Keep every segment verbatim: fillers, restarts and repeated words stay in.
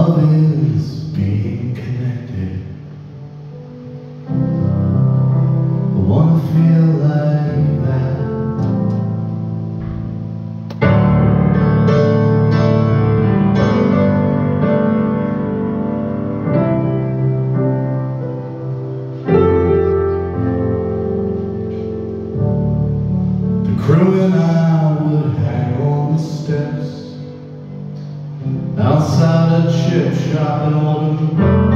Love is being connected. I wanna feel like that. The crew and I would hang on the steps outside a chip shop in Oldham.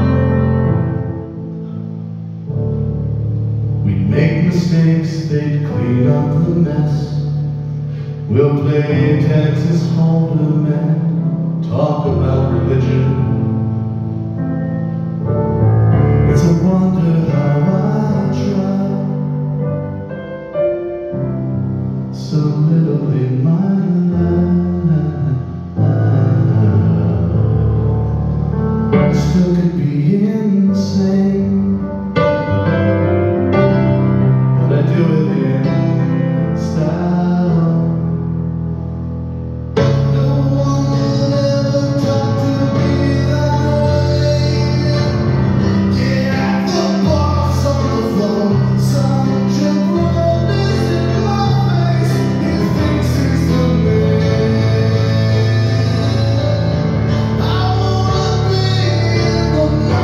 We'd make mistakes, they'd clean up the mess. We'll play Texas Hold'em and talk about religion. It's a wonder how I try so little in my life. Still could be insane, but I do it in style. No one will ever talk to me that way. Yeah, the boss on the phone, some jabroni is in my face. He thinks he's the man. I wanna be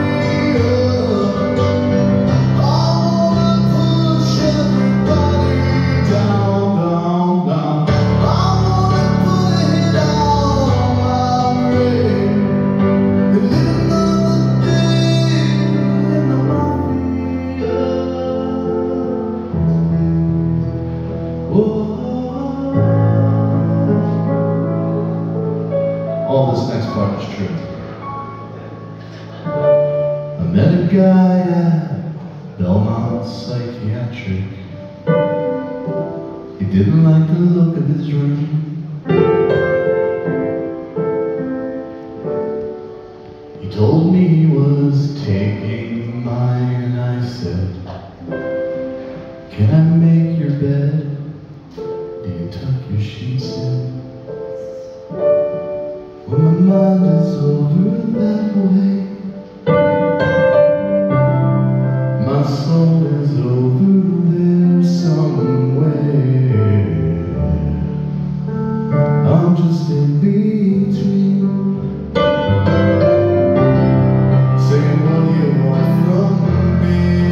all this next part is true. I met a guy at Belmont Psychiatric. He didn't like the look of his room. He told me he was taking mine, and I said, can I make your bed? Do you tuck your sheets in? When my mind is over that way, my soul is over there somewhere. I'm just in between, saying, what do you want from me?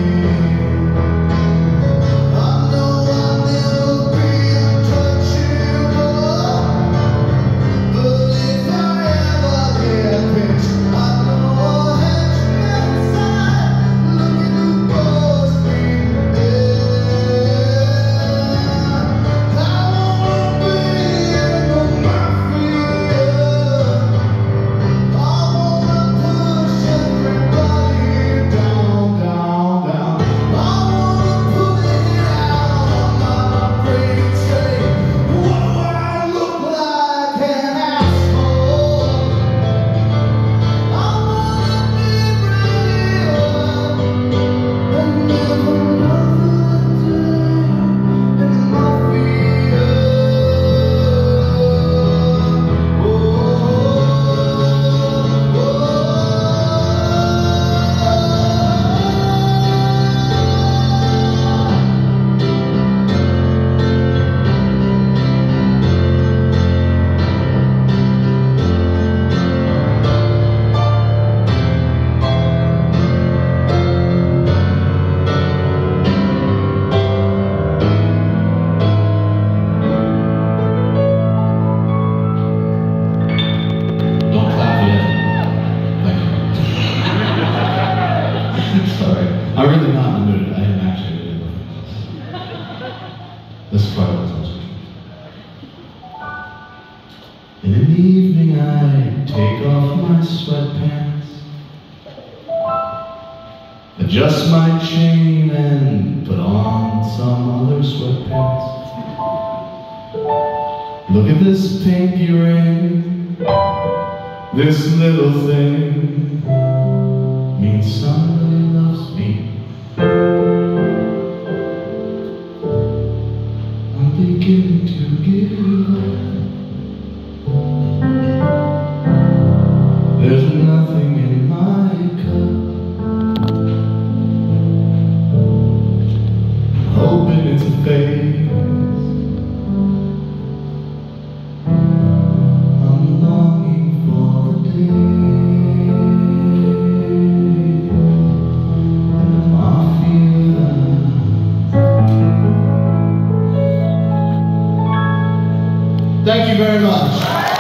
I know I'll never be untouchable, but if I ever get pinched, I know I'll have you inside, looking to bust me dead. I wanna be in the mafia. I wanna push everybody down, down, down. I wanna put it out on my brain, say, what do I look like an asshole? I wanna be real and live another day in the mafia. Don't clap yet. Thank you. Sorry. I'm really not in the mood. I am actually really looking at this. This is part of what's supposed to be. And in the evening I take off my sweatpants, adjust my chain and put on some other sweatpants. Look at this pinky ring, this little thing means somebody loves me. I'm beginning to give up. There's Thank you very much.